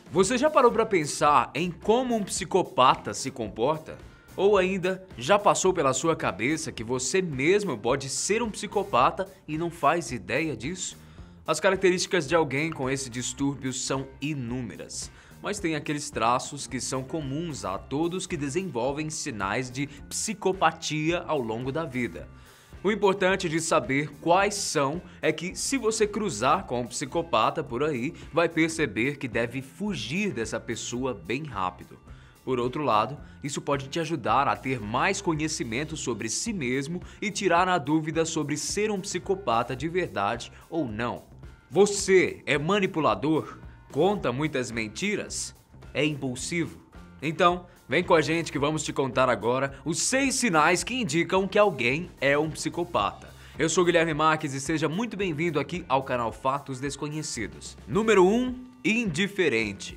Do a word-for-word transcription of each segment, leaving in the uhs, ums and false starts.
Você já parou para pensar em como um psicopata se comporta? Ou ainda, já passou pela sua cabeça que você mesmo pode ser um psicopata e não faz ideia disso? As características de alguém com esse distúrbio são inúmeras, mas tem aqueles traços que são comuns a todos que desenvolvem sinais de psicopatia ao longo da vida. O importante de saber quais são é que, se você cruzar com um psicopata por aí, vai perceber que deve fugir dessa pessoa bem rápido. Por outro lado, isso pode te ajudar a ter mais conhecimento sobre si mesmo e tirar a dúvida sobre ser um psicopata de verdade ou não. Você é manipulador? Conta muitas mentiras? É impulsivo? Então, vem com a gente que vamos te contar agora os seis sinais que indicam que alguém é um psicopata. Eu sou Guilherme Marques e seja muito bem-vindo aqui ao canal Fatos Desconhecidos. Número um, indiferente.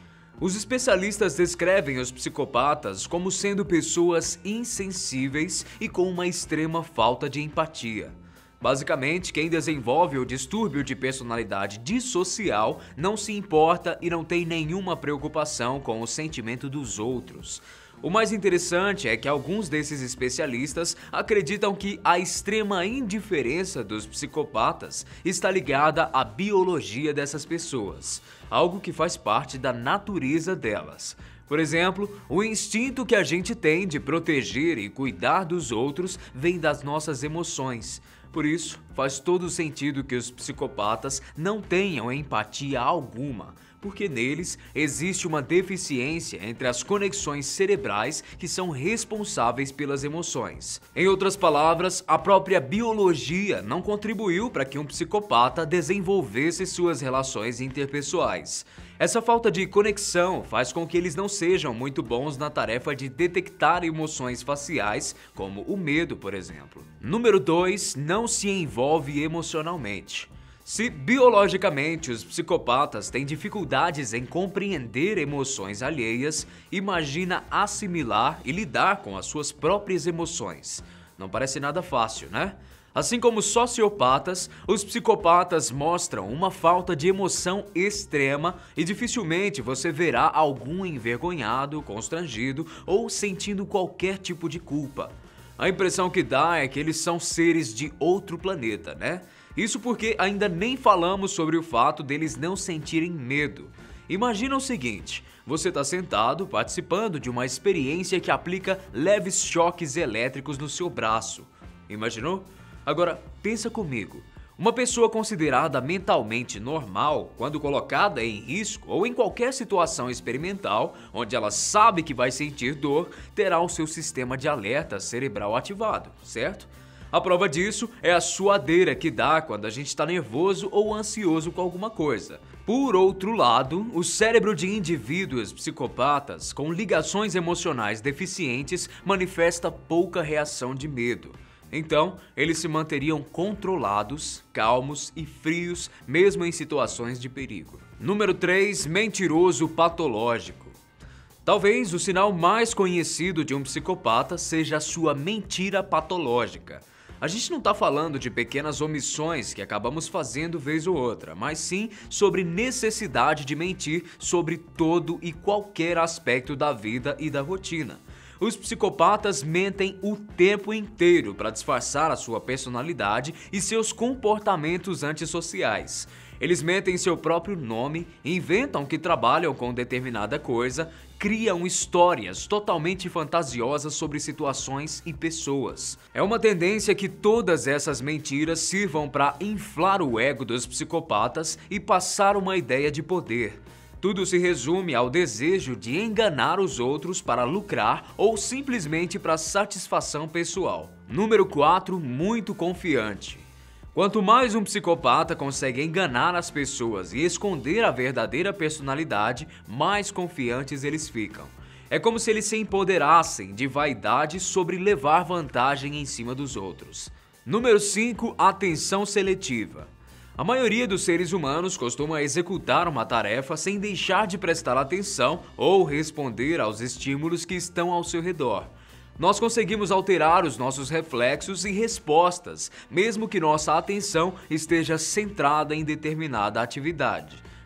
Os especialistas descrevem os psicopatas como sendo pessoas insensíveis e com uma extrema falta de empatia. Basicamente, quem desenvolve o distúrbio de personalidade dissocial não se importa e não tem nenhuma preocupação com o sentimento dos outros. O mais interessante é que alguns desses especialistas acreditam que a extrema indiferença dos psicopatas está ligada à biologia dessas pessoas, algo que faz parte da natureza delas. Por exemplo, o instinto que a gente tem de proteger e cuidar dos outros vem das nossas emoções. Por isso, faz todo sentido que os psicopatas não tenham empatia alguma, porque neles existe uma deficiência entre as conexões cerebrais que são responsáveis pelas emoções. Em outras palavras, a própria biologia não contribuiu para que um psicopata desenvolvesse suas relações interpessoais. Essa falta de conexão faz com que eles não sejam muito bons na tarefa de detectar emoções faciais, como o medo, por exemplo. Número dois, não se envolve emocionalmente. Se biologicamente os psicopatas têm dificuldades em compreender emoções alheias, imagina assimilar e lidar com as suas próprias emoções. Não parece nada fácil, né? Assim como os sociopatas, os psicopatas mostram uma falta de emoção extrema e dificilmente você verá algum envergonhado, constrangido ou sentindo qualquer tipo de culpa. A impressão que dá é que eles são seres de outro planeta, né? Isso porque ainda nem falamos sobre o fato deles não sentirem medo. Imagina o seguinte, você está sentado participando de uma experiência que aplica leves choques elétricos no seu braço. Imaginou? Agora, pensa comigo. Uma pessoa considerada mentalmente normal, quando colocada em risco ou em qualquer situação experimental, onde ela sabe que vai sentir dor, terá o seu sistema de alerta cerebral ativado, certo? A prova disso é a suadeira que dá quando a gente está nervoso ou ansioso com alguma coisa. Por outro lado, o cérebro de indivíduos psicopatas com ligações emocionais deficientes manifesta pouca reação de medo. Então, eles se manteriam controlados, calmos e frios, mesmo em situações de perigo. Número três, mentiroso patológico. Talvez o sinal mais conhecido de um psicopata seja a sua mentira patológica. A gente não está falando de pequenas omissões que acabamos fazendo vez ou outra, mas sim sobre necessidade de mentir sobre todo e qualquer aspecto da vida e da rotina. Os psicopatas mentem o tempo inteiro para disfarçar a sua personalidade e seus comportamentos antissociais. Eles mentem seu próprio nome, inventam que trabalham com determinada coisa, criam histórias totalmente fantasiosas sobre situações e pessoas. É uma tendência que todas essas mentiras sirvam para inflar o ego dos psicopatas e passar uma ideia de poder. Tudo se resume ao desejo de enganar os outros para lucrar ou simplesmente para satisfação pessoal. Número quatro, muito confiante. Quanto mais um psicopata consegue enganar as pessoas e esconder a verdadeira personalidade, mais confiantes eles ficam. É como se eles se empoderassem de vaidade sobre levar vantagem em cima dos outros. Número cinco, atenção seletiva. A maioria dos seres humanos costuma executar uma tarefa sem deixar de prestar atenção ou responder aos estímulos que estão ao seu redor. Nós conseguimos alterar os nossos reflexos e respostas, mesmo que nossa atenção esteja centrada em determinada atividade.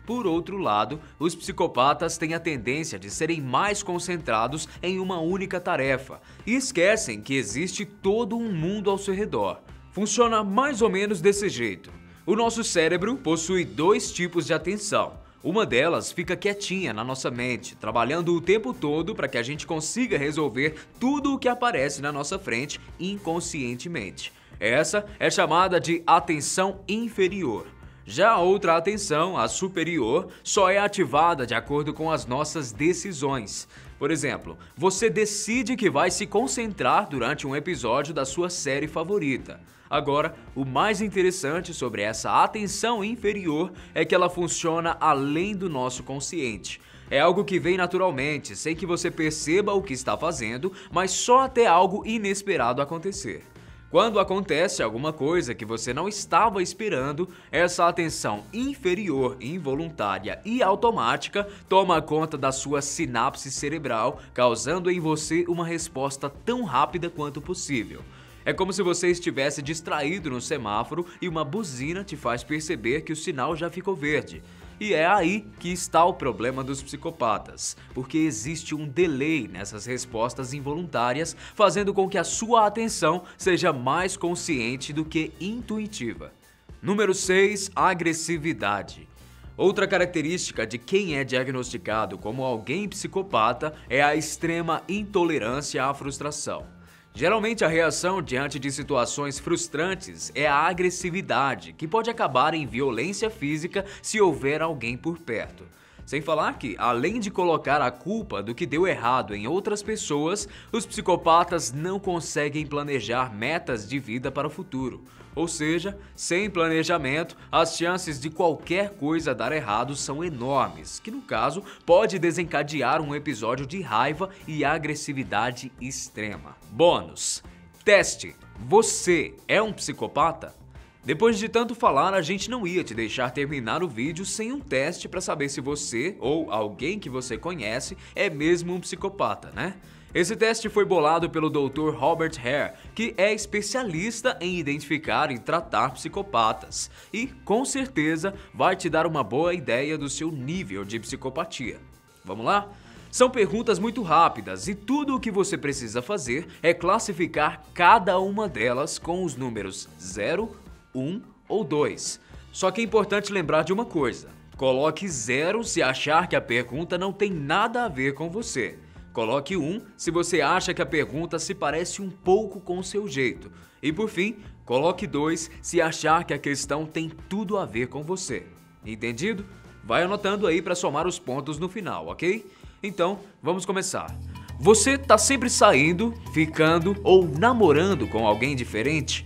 Por outro lado, os psicopatas têm a tendência de serem mais concentrados em uma única tarefa e esquecem que existe todo um mundo ao seu redor. Funciona mais ou menos desse jeito. O nosso cérebro possui dois tipos de atenção. Uma delas fica quietinha na nossa mente, trabalhando o tempo todo para que a gente consiga resolver tudo o que aparece na nossa frente inconscientemente. Essa é chamada de atenção inferior. Já a outra atenção, a superior, só é ativada de acordo com as nossas decisões. Por exemplo, você decide que vai se concentrar durante um episódio da sua série favorita. Agora, o mais interessante sobre essa atenção inferior é que ela funciona além do nosso consciente. É algo que vem naturalmente, sem que você perceba o que está fazendo, mas só até algo inesperado acontecer. Quando acontece alguma coisa que você não estava esperando, essa atenção inferior, involuntária e automática toma conta da sua sinapse cerebral, causando em você uma resposta tão rápida quanto possível. É como se você estivesse distraído no semáforo e uma buzina te faz perceber que o sinal já ficou verde. E é aí que está o problema dos psicopatas, porque existe um delay nessas respostas involuntárias, fazendo com que a sua atenção seja mais consciente do que intuitiva. Número seis. Agressividade. Outra característica de quem é diagnosticado como alguém psicopata é a extrema intolerância à frustração. Geralmente a reação diante de situações frustrantes é a agressividade, que pode acabar em violência física se houver alguém por perto. Sem falar que, além de colocar a culpa do que deu errado em outras pessoas, os psicopatas não conseguem planejar metas de vida para o futuro. Ou seja, sem planejamento, as chances de qualquer coisa dar errado são enormes, que no caso pode desencadear um episódio de raiva e agressividade extrema. Bônus. Teste. Você é um psicopata? Depois de tanto falar, a gente não ia te deixar terminar o vídeo sem um teste para saber se você ou alguém que você conhece é mesmo um psicopata, né? Esse teste foi bolado pelo doutor Robert Hare, que é especialista em identificar e tratar psicopatas, e com certeza vai te dar uma boa ideia do seu nível de psicopatia. Vamos lá? São perguntas muito rápidas e tudo o que você precisa fazer é classificar cada uma delas com os números zero, um ou dois. Só que é importante lembrar de uma coisa: coloque zero se achar que a pergunta não tem nada a ver com você. Coloque um se você acha que a pergunta se parece um pouco com o seu jeito. E por fim, coloque dois se achar que a questão tem tudo a ver com você. Entendido? Vai anotando aí para somar os pontos no final, ok? Então, vamos começar. Você tá sempre saindo, ficando ou namorando com alguém diferente?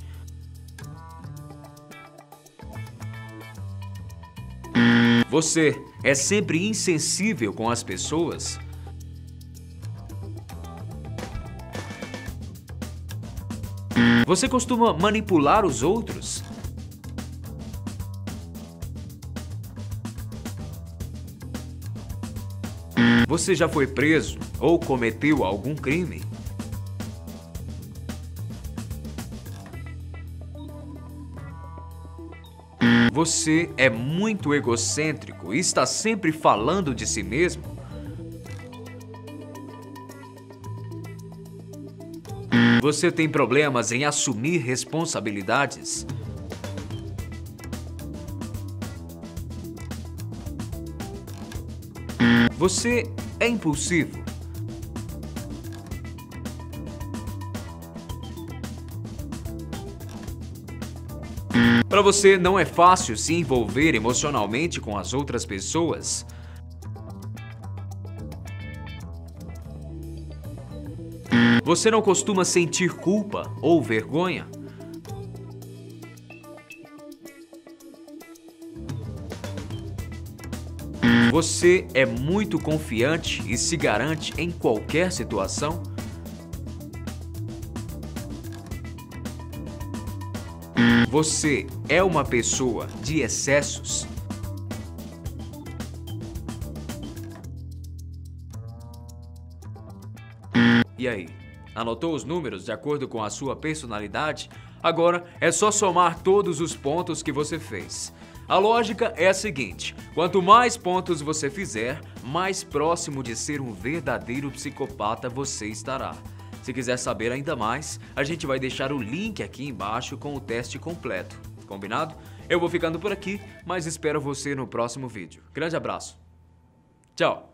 Você é sempre insensível com as pessoas? Você costuma manipular os outros? Você já foi preso ou cometeu algum crime? Você é muito egocêntrico e está sempre falando de si mesmo? Você tem problemas em assumir responsabilidades? Você é impulsivo? Para você não é fácil se envolver emocionalmente com as outras pessoas? Você não costuma sentir culpa ou vergonha? Você é muito confiante e se garante em qualquer situação? Você é uma pessoa de excessos? E aí, anotou os números de acordo com a sua personalidade? Agora é só somar todos os pontos que você fez. A lógica é a seguinte: quanto mais pontos você fizer, mais próximo de ser um verdadeiro psicopata você estará. Se quiser saber ainda mais, a gente vai deixar o link aqui embaixo com o teste completo. Combinado? Eu vou ficando por aqui, mas espero você no próximo vídeo. Grande abraço. Tchau!